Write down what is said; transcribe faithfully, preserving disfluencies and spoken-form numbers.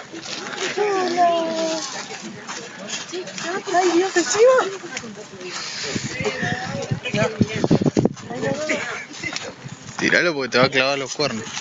¡Ay, Dios, encima! Tíralo porque te va a clavar los cuernos.